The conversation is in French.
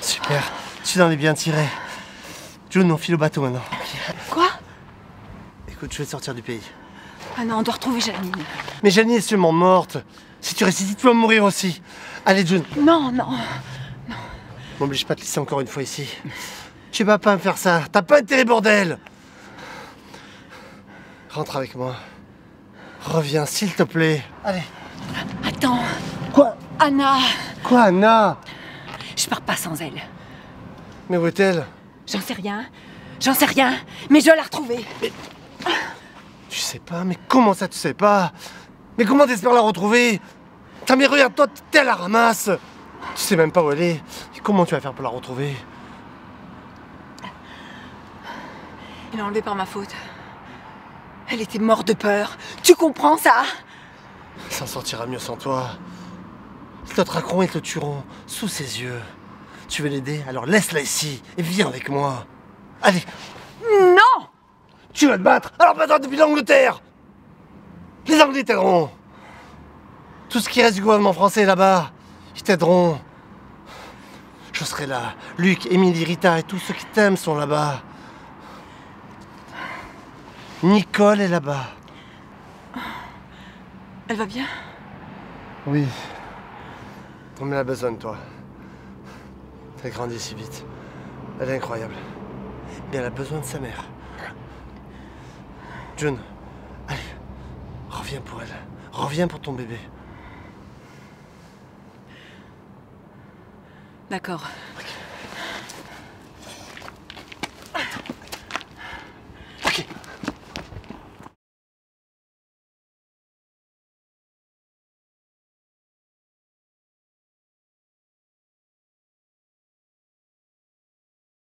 Super, tu t'en es bien tiré. June, on file au bateau maintenant. Quoi? Écoute, je vais te sortir du pays. Ah non, on doit retrouver Janine. Mais Janine est sûrement morte. Si tu restes ici, tu vas mourir aussi. Allez, June. Non, non. M'oblige pas à te laisser encore une fois ici. Tu vas pas me faire ça. T'as pas intérêt, bordel. Rentre avec moi. Reviens, s'il te plaît. Allez. Attends. Quoi? Anna. Quoi, Anna? Je pars pas sans elle. Mais où est-elle? J'en sais rien. J'en sais rien. Mais je dois la retrouver. Tu sais pas? Mais comment ça, tu sais pas? Mais comment t'espères la retrouver? Putain, mais regarde-toi, t'es à la ramasse. Tu sais même pas où elle est. Et comment tu vas faire pour la retrouver? Elle est enlevée par ma faute. Elle était morte de peur. Tu comprends ça? Elle s'en sortira mieux sans toi. Ils te traqueront et te tueront sous ses yeux. Tu veux l'aider? Alors laisse-la ici et viens avec moi. Allez. Non! Tu vas te battre? Alors bats-toi depuis l'Angleterre. Les Anglais t'aideront. Tout ce qui reste du gouvernement français est là-bas. Ils t'aideront. Je serai là. Luc, Émilie, Rita et tous ceux qui t'aiment sont là-bas. Nicole est là-bas. Elle va bien? Oui. Mais elle a besoin de toi. Elle grandit si vite. Elle est incroyable. Mais elle a besoin de sa mère. June, allez, reviens pour elle. Reviens pour ton bébé. D'accord.